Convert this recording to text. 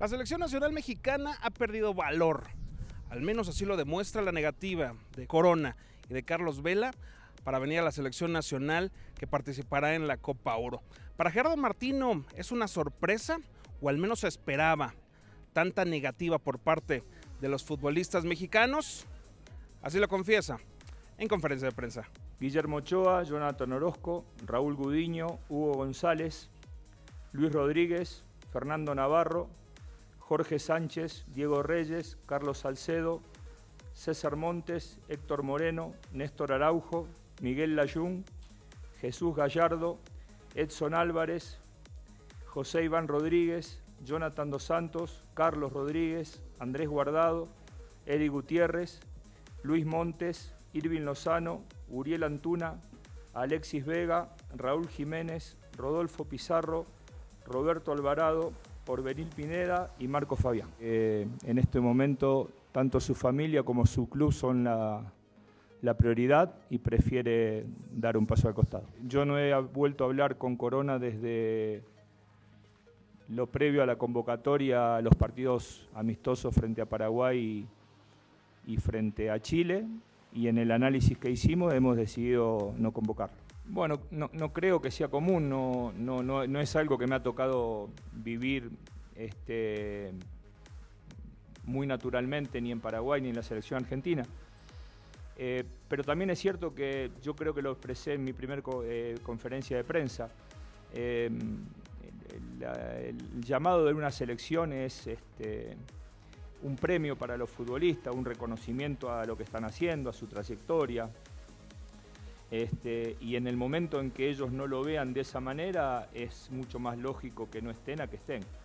La selección nacional mexicana ha perdido valor, al menos así lo demuestra la negativa de Corona y de Carlos Vela para venir a la selección nacional que participará en la Copa Oro. Para Gerardo Martino, ¿es una sorpresa o al menos se esperaba tanta negativa por parte de los futbolistas mexicanos? Así lo confiesa en conferencia de prensa. Guillermo Ochoa, Jonathan Orozco, Raúl Gudiño, Hugo González, Luis Rodríguez, Fernando Navarro, Jorge Sánchez, Diego Reyes, Carlos Salcedo, César Montes, Héctor Moreno, Néstor Araujo, Miguel Layún, Jesús Gallardo, Edson Álvarez, José Iván Rodríguez, Jonathan Dos Santos, Carlos Rodríguez, Andrés Guardado, Eric Gutiérrez, Luis Montes, Irving Lozano, Uriel Antuna, Alexis Vega, Raúl Jiménez, Rodolfo Pizarro, Roberto Alvarado, Orbenil Pineda y Marco Fabián. En este momento, tanto su familia como su club son la prioridad y prefiere dar un paso al costado. Yo no he vuelto a hablar con Corona desde lo previo a la convocatoria a los partidos amistosos frente a Paraguay y frente a Chile, y en el análisis que hicimos hemos decidido no convocarlo. Bueno, no creo que sea común, no es algo que me ha tocado vivir muy naturalmente ni en Paraguay ni en la selección argentina. Pero también es cierto que yo creo que lo expresé en mi primera conferencia de prensa. El llamado de una selección es un premio para los futbolistas, un reconocimiento a lo que están haciendo, a su trayectoria. Y en el momento en que ellos no lo vean de esa manera, es mucho más lógico que no estén a que estén.